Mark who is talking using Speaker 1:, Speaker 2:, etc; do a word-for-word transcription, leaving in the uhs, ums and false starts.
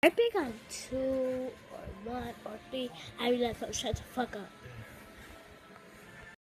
Speaker 1: I pick on two or one or three, I'd be like, oh, shut the fuck up.